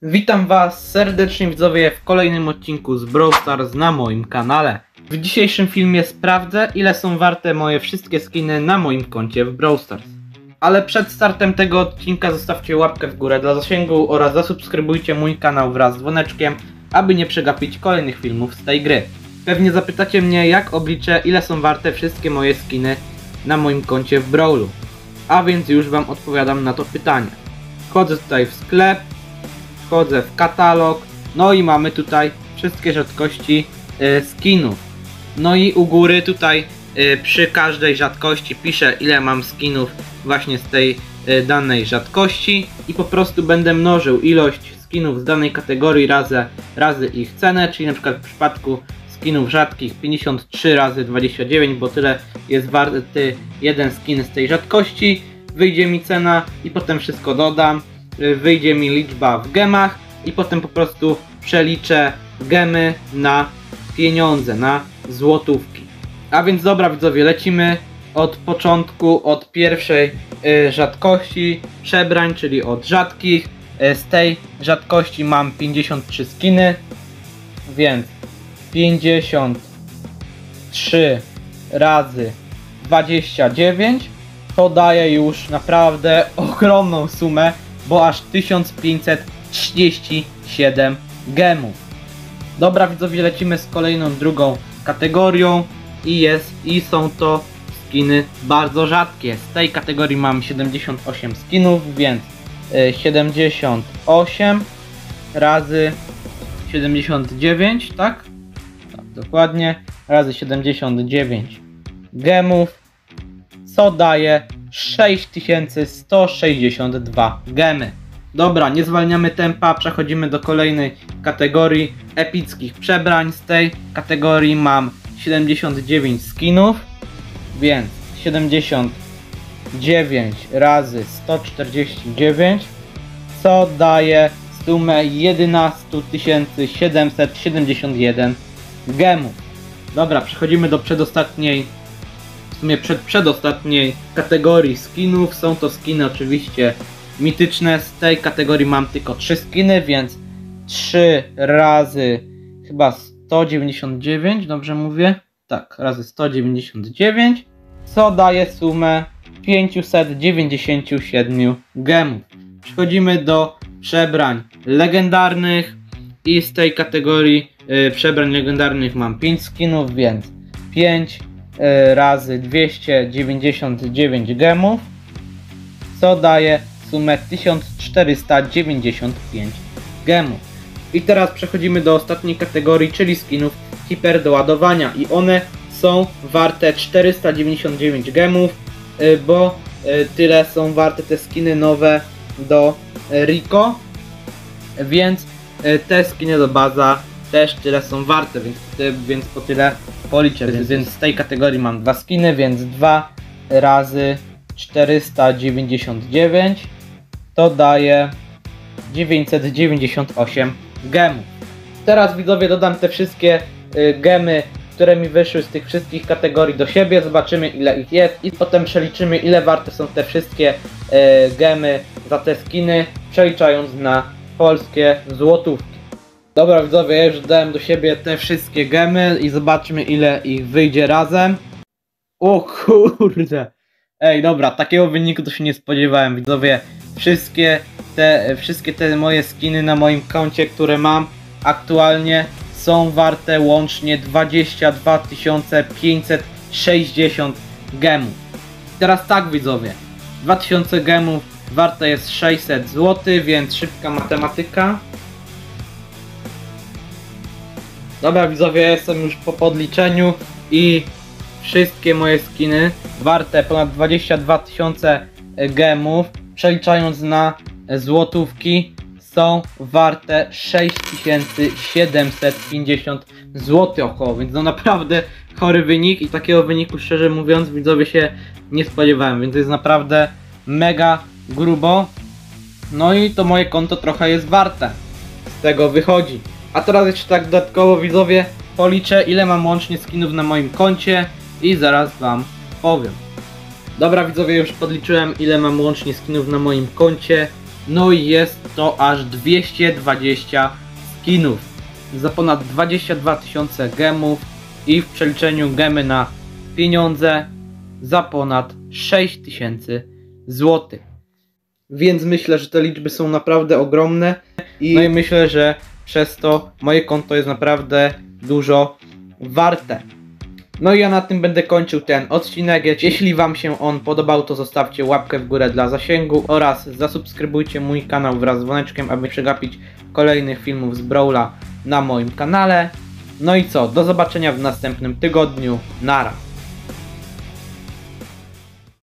Witam was serdecznie widzowie w kolejnym odcinku z Brawl Stars na moim kanale. W dzisiejszym filmie sprawdzę, ile są warte moje wszystkie skiny na moim koncie w Brawl Stars. Ale przed startem tego odcinka zostawcie łapkę w górę dla zasięgu oraz zasubskrybujcie mój kanał wraz z dzwoneczkiem, aby nie przegapić kolejnych filmów z tej gry. Pewnie zapytacie mnie, jak obliczę, ile są warte wszystkie moje skiny na moim koncie w Brawlu. A więc już wam odpowiadam na to pytanie. Wchodzę tutaj w sklep, wchodzę w katalog, no i mamy tutaj wszystkie rzadkości skinów. No i u góry tutaj przy każdej rzadkości piszę, ile mam skinów właśnie z tej danej rzadkości i po prostu będę mnożył ilość skinów z danej kategorii razy ich cenę, czyli na przykład w przypadku skinów rzadkich 53 razy 29, bo tyle jest warty jeden skin z tej rzadkości, wyjdzie mi cena i potem wszystko dodam, wyjdzie mi liczba w gemach i potem po prostu przeliczę gemy na pieniądze, na złotówki. A więc dobra widzowie, lecimy od początku, od pierwszej rzadkości przebrań, czyli od rzadkich. Z tej rzadkości mam 53 skiny, więc 53 razy 29 to daje już naprawdę ogromną sumę, bo aż 1537 gemów. Dobra widzowie, lecimy z kolejną drugą kategorią i są to skiny bardzo rzadkie. Z tej kategorii mam 78 skinów, więc 78 razy 79, tak? Tak, dokładnie, razy 79 gemów, co daje 6162 gemy. Dobra, nie zwalniamy tempa, przechodzimy do kolejnej kategorii epickich przebrań. Z tej kategorii mam 79 skinów, więc 79 razy 149, co daje sumę 11 771 gemów. Dobra, przechodzimy do przedostatniej, w sumie przedostatniej kategorii skinów. Są to skiny oczywiście mityczne. Z tej kategorii mam tylko 3 skiny, więc 3 razy chyba 199, dobrze mówię? Tak, razy 199, co daje sumę 597 gemów. Przechodzimy do przebrań legendarnych i z tej kategorii przebrań legendarnych mam 5 skinów, więc 5 razy 299 gemów, co daje sumę 1495 gemów. I teraz przechodzimy do ostatniej kategorii, czyli skinów hiper do ładowania i one są warte 499 gemów, bo tyle są warte te skiny nowe do Rico, więc te skiny do baza też tyle są warte, więc po tyle policzę. Więc z tej kategorii mam 2 skiny, więc 2 razy 499 to daje 998 gemów. Teraz widzowie dodam te wszystkie gemy, które mi wyszły z tych wszystkich kategorii do siebie, zobaczymy ile ich jest i potem przeliczymy, ile warte są te wszystkie gemy za te skiny, przeliczając na polskie złotówki. Dobra widzowie, ja już dodałem do siebie te wszystkie gemy i zobaczmy, ile ich wyjdzie razem. O kurde! Ej, dobra, takiego wyniku to się nie spodziewałem widzowie. Wszystkie te moje skiny na moim koncie, które mam aktualnie, są warte łącznie 22 560 gemów. Teraz tak widzowie, 2000 gemów warte jest 600 zł, więc szybka matematyka. Dobra widzowie, jestem już po podliczeniu i wszystkie moje skiny warte ponad 22 000 gemów, przeliczając na złotówki, są warte 6750 zł około, więc no naprawdę chory wynik i takiego wyniku szczerze mówiąc widzowie się nie spodziewałem, więc to jest naprawdę mega grubo. No i to moje konto trochę jest warte, z tego wychodzi. A teraz jeszcze tak dodatkowo widzowie policzę, ile mam łącznie skinów na moim koncie i zaraz wam powiem. Dobra widzowie, już podliczyłem, ile mam łącznie skinów na moim koncie No i jest to aż 220 skinów za ponad 22 000 gemów i w przeliczeniu gemy na pieniądze za ponad 6000 zł. Więc myślę, że te liczby są naprawdę ogromne i myślę, że przez to moje konto jest naprawdę dużo warte. No i ja na tym będę kończył ten odcinek. Jeśli wam się on podobał, to zostawcie łapkę w górę dla zasięgu oraz zasubskrybujcie mój kanał wraz z dzwoneczkiem, aby nie przegapić kolejnych filmów z Brawla na moim kanale. No i co, do zobaczenia w następnym tygodniu. Nara.